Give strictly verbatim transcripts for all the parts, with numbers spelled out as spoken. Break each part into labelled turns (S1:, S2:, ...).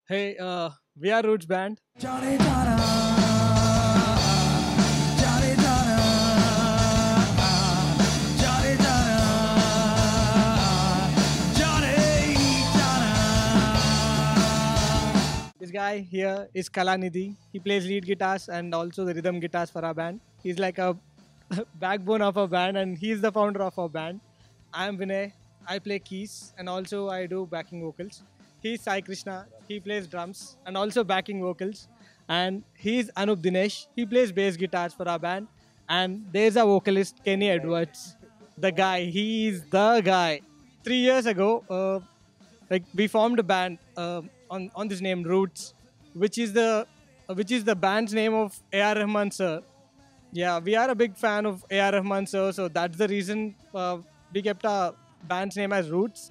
S1: Hey, uh, we are Rootz band.
S2: जाने जाना जाने जाना जाने जाना जाने जाना
S1: This guy here is Nadhi. He plays lead guitars and also the rhythm guitars for our band. He's like a backbone of our band and he's the founder of our band. I am Vinay. I play keys and also I do backing vocals. He's Sai Krishna. He plays drums and also backing vocals. And he's Anoop Dinesh. He plays bass guitars for our band. And there's a vocalist, Kenny Edwards. The guy. He is the guy. Three years ago, uh, like we formed a band uh, on on this name Rootz, which is the uh, which is the band's name of A R Rahman sir. Yeah, we are a big fan of A R Rahman sir, so that's the reason uh, we kept our band's name as Rootz.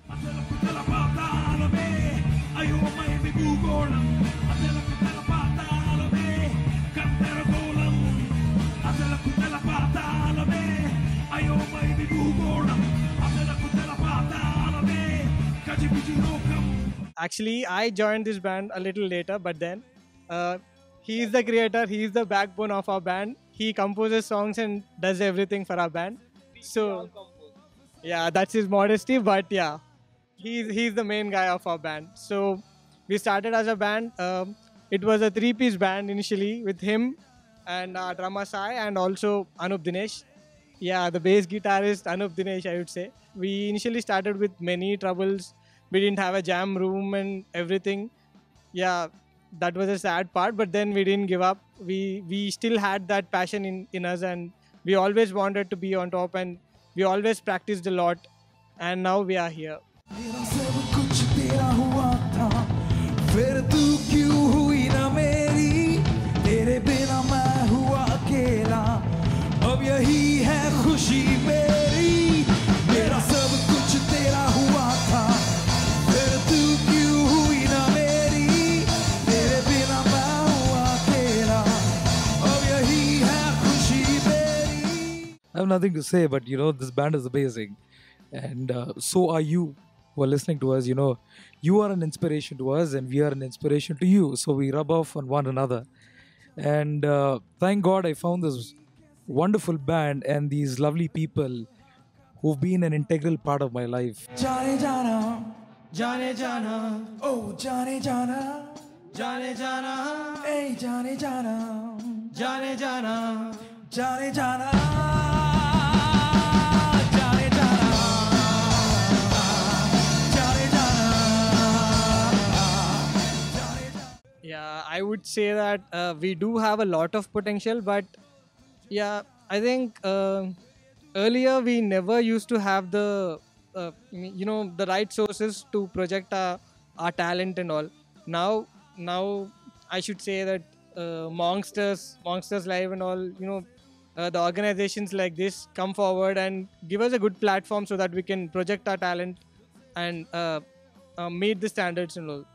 S1: Actually, I joined this band a little later, but then uh, he is the creator, he is the backbone of our band. He composes songs and does everything for our band. So, yeah, that's his modesty, but yeah, he's, he's the main guy of our band. So, we started as a band. Um, it was a three piece band initially with him and our drummer Sai and also Anoop Dinesh. Yeah, the bass guitarist Anoop Dinesh, I would say. We initially started with many troubles. We didn't have a jam room and everything. Yeah, that was a sad part, but then we didn't give up. We we still had that passion in, in us and we always wanted to be on top and we always practiced a lot and now we are here.
S2: मेरा सब कुछ तेरा हुआ था फिर तू क्यों हुई ना मेरी तेरे बिना मैं हुआ अकेला अब यही है खुशी मेरी मेरा सब कुछ तेरा हुआ था फिर तू क्यों हुई ना मेरी तेरे बिना मैं हुआ अकेला अब यही है खुशी मेरी.
S3: I have nothing to say, but you know, this band is amazing. And uh, so are you who are listening to us. You know, you are an inspiration to us and we are an inspiration to you. So we rub off on one another. And uh, thank God I found this wonderful band and these lovely people who've been an integral part of my life.
S2: जाने जाना जाने जाना ओ जाने जाना जाने जाना ए जाने जाना जाने जाना जाने जाना जाने जाना जाने जाना.
S1: Yeah, I would say that uh, we do have a lot of potential, but yeah, I think uh, earlier we never used to have the uh, you know the right sources to project our, our talent and all. Now, now I should say that uh, Monstars, Monstars Live and all, you know, uh, the organizations like this come forward and give us a good platform so that we can project our talent and uh, uh, meet the standards and all.